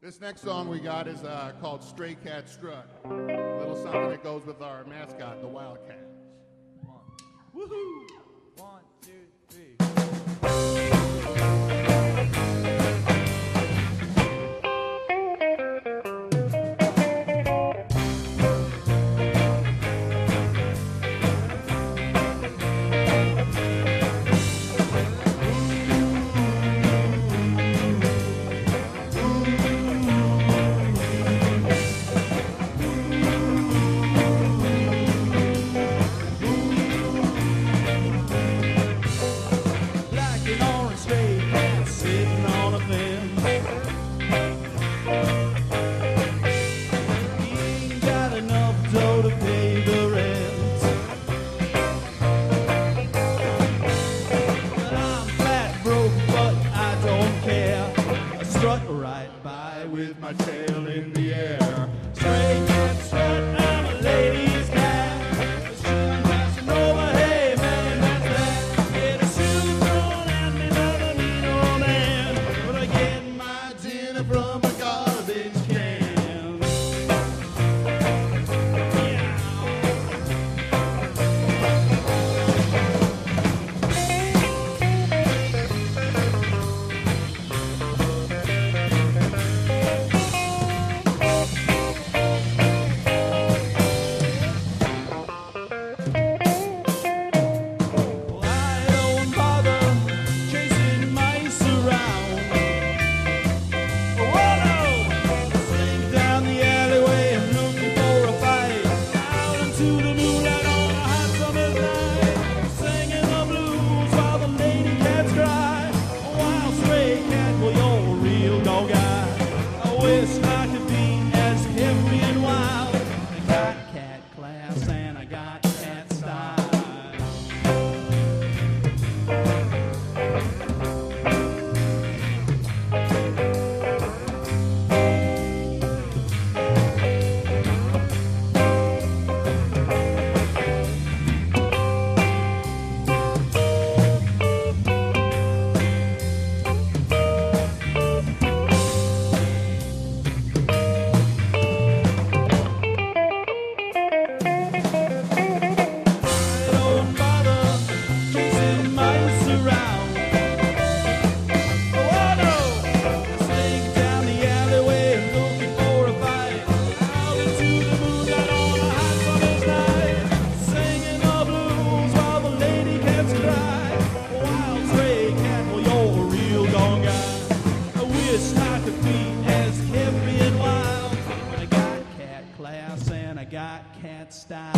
This next song we got is called Stray Cat Strut. A little something that goes with our mascot, the Wildcat. Woohoo! 1, 2, 3. To pay the rent. But I'm flat broke, but I don't care. I strut right by with my tail in the air. Stray cat strut, I'm a ladies' cat. The shoe passing over, hey man, that's that. Yeah, the shoe's on and me doesn't need no man. But I get my dinner from a garbage can. Wish I could be as happy and wild. I got cat class and I got cat style. I could be as happy and wild. I got cat class and I got cat style.